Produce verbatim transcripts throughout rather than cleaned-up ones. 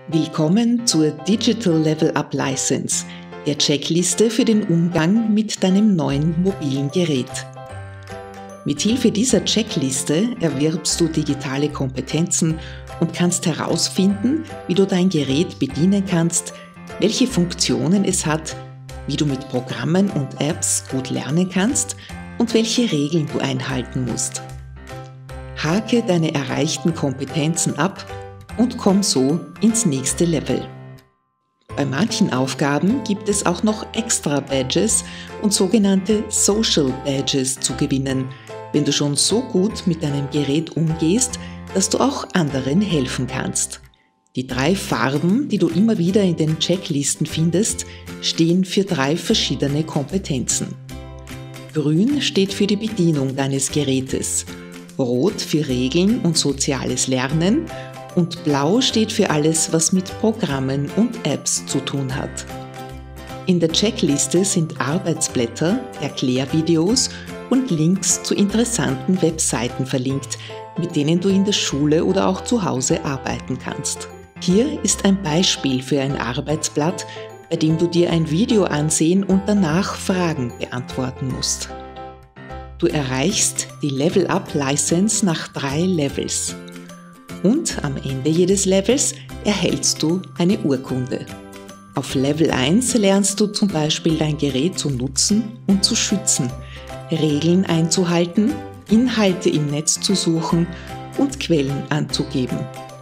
Willkommen zur Digital Level Up License, der Checkliste für den Umgang mit deinem neuen mobilen Gerät. Mithilfe dieser Checkliste erwirbst du digitale Kompetenzen und kannst herausfinden, wie du dein Gerät bedienen kannst, welche Funktionen es hat, wie du mit Programmen und Apps gut lernen kannst und welche Regeln du einhalten musst. Hake deine erreichten Kompetenzen ab und komm so ins nächste Level. Bei manchen Aufgaben gibt es auch noch extra Badges und sogenannte Social Badges zu gewinnen, wenn du schon so gut mit deinem Gerät umgehst, dass du auch anderen helfen kannst. Die drei Farben, die du immer wieder in den Checklisten findest, stehen für drei verschiedene Kompetenzen. Grün steht für die Bedienung deines Gerätes, Rot für Regeln und soziales Lernen und Blau steht für alles, was mit Programmen und Apps zu tun hat. In der Checkliste sind Arbeitsblätter, Erklärvideos und Links zu interessanten Webseiten verlinkt, mit denen du in der Schule oder auch zu Hause arbeiten kannst. Hier ist ein Beispiel für ein Arbeitsblatt, bei dem du dir ein Video ansehen und danach Fragen beantworten musst. Du erreichst die Level Up License nach drei Levels. Und am Ende jedes Levels erhältst du eine Urkunde. Auf Level eins lernst du zum Beispiel dein Gerät zu nutzen und zu schützen, Regeln einzuhalten, Inhalte im Netz zu suchen und Quellen anzugeben.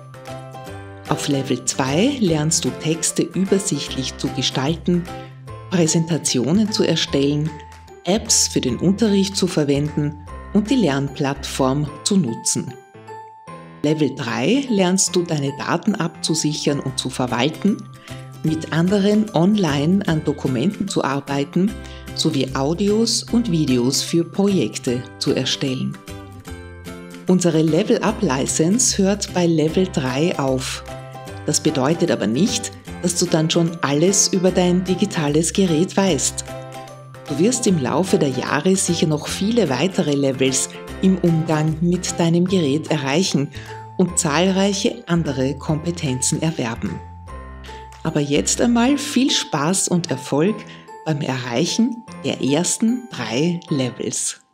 Auf Level zwei lernst du Texte übersichtlich zu gestalten, Präsentationen zu erstellen, Apps für den Unterricht zu verwenden und die Lernplattform zu nutzen. Level drei lernst du deine Daten abzusichern und zu verwalten, mit anderen online an Dokumenten zu arbeiten, sowie Audios und Videos für Projekte zu erstellen. Unsere Level Up License hört bei Level drei auf. Das bedeutet aber nicht, dass du dann schon alles über dein digitales Gerät weißt. Du wirst im Laufe der Jahre sicher noch viele weitere Levels im Umgang mit deinem Gerät erreichen und zahlreiche andere Kompetenzen erwerben. Aber jetzt einmal viel Spaß und Erfolg beim Erreichen der ersten drei Levels.